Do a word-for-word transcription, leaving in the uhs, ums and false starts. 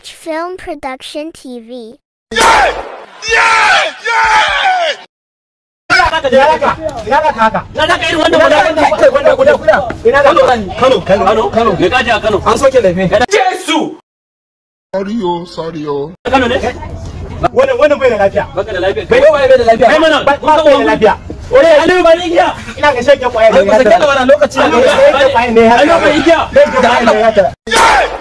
Watch Film Production T V. Yeah! Yeah! Yeah! Ansoke Lefe. Jesus! Sorry yo, sorry yo. Kano ne? Wannan wannan bai da lafiya. Baka da lafiya. Kai bai da lafiya. Kai mana ba ba da lafiya. Ore Aliyu ba ni giya. Ina ga shege kwaye ne. Ka sake da wannan lokaci ne. Shege kwaye ne. Aliyu ba ni giya. Shege kwaye ne. Yeah!